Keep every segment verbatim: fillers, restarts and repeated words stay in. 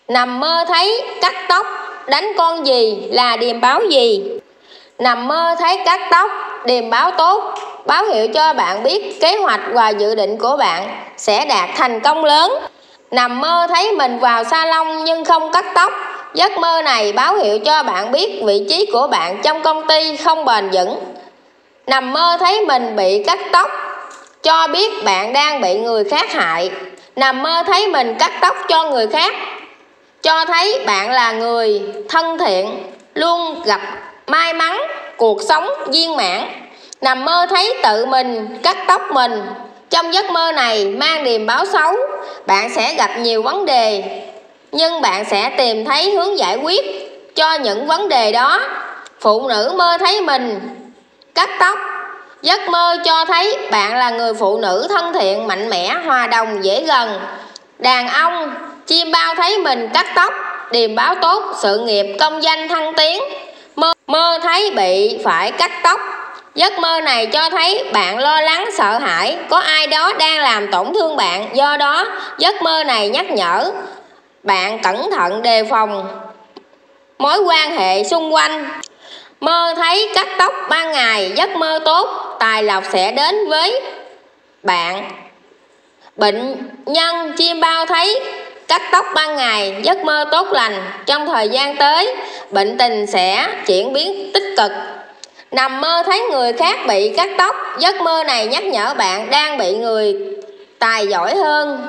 Nằm mơ thấy cắt tóc đánh con gì là điềm báo gì? Nằm mơ thấy cắt tóc, điềm báo tốt, báo hiệu cho bạn biết kế hoạch và dự định của bạn sẽ đạt thành công lớn. Nằm mơ thấy mình vào salon nhưng không cắt tóc, giấc mơ này báo hiệu cho bạn biết vị trí của bạn trong công ty không bền vững. Nằm mơ thấy mình bị cắt tóc, cho biết bạn đang bị người khác hại. Nằm mơ thấy mình cắt tóc cho người khác, cho thấy bạn là người thân thiện, luôn gặp may mắn, cuộc sống viên mãn. Nằm mơ thấy tự mình cắt tóc mình, trong giấc mơ này mang điềm báo xấu. Bạn sẽ gặp nhiều vấn đề, nhưng bạn sẽ tìm thấy hướng giải quyết cho những vấn đề đó. Phụ nữ mơ thấy mình cắt tóc, giấc mơ cho thấy bạn là người phụ nữ thân thiện, mạnh mẽ, hòa đồng, dễ gần. Đàn ông chim bao thấy mình cắt tóc, điềm báo tốt, sự nghiệp công danh thăng tiến. Mơ, mơ thấy bị phải cắt tóc, giấc mơ này cho thấy bạn lo lắng, sợ hãi, có ai đó đang làm tổn thương bạn. Do đó, giấc mơ này nhắc nhở bạn cẩn thận đề phòng mối quan hệ xung quanh. Mơ thấy cắt tóc ban ngày, giấc mơ tốt, tài lộc sẽ đến với bạn. Bệnh nhân chim bao thấy cắt tóc ban ngày, giấc mơ tốt lành. Trong thời gian tới, bệnh tình sẽ chuyển biến tích cực. Nằm mơ thấy người khác bị cắt tóc, giấc mơ này nhắc nhở bạn đang bị người tài giỏi hơn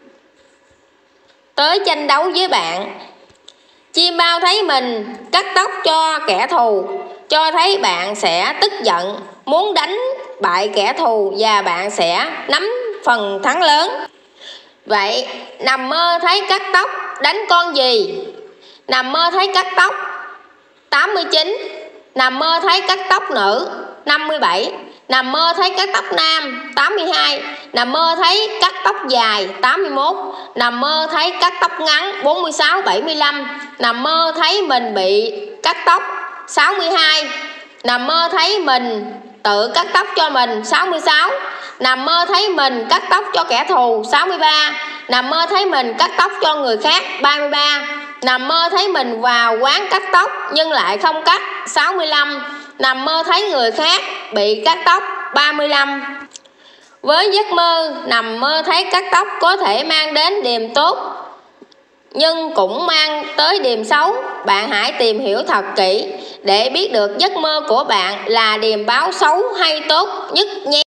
tới tranh đấu với bạn. Chim bao thấy mình cắt tóc cho kẻ thù, cho thấy bạn sẽ tức giận, muốn đánh bại kẻ thù và bạn sẽ nắm phần thắng lớn. Vậy nằm mơ thấy cắt tóc đánh con gì? Nằm mơ thấy cắt tóc tám mươi chín, nằm mơ thấy cắt tóc nữ năm mươi bảy, nằm mơ thấy cắt tóc nam tám mươi hai, nằm mơ thấy cắt tóc dài tám mươi mốt, nằm mơ thấy cắt tóc ngắn bốn mươi sáu, bảy mươi lăm, nằm mơ thấy mình bị cắt tóc sáu mươi hai, nằm mơ thấy mình tự cắt tóc cho mình sáu mươi sáu, nằm mơ thấy mình cắt tóc cho kẻ thù sáu mươi ba, nằm mơ thấy mình cắt tóc cho người khác ba mươi ba, nằm mơ thấy mình vào quán cắt tóc nhưng lại không cắt sáu mươi lăm, nằm mơ thấy người khác bị cắt tóc ba mươi lăm. Với giấc mơ nằm mơ thấy cắt tóc có thể mang đến điềm tốt nhưng cũng mang tới điềm xấu. Bạn hãy tìm hiểu thật kỹ để biết được giấc mơ của bạn là điềm báo xấu hay tốt nhất nhé.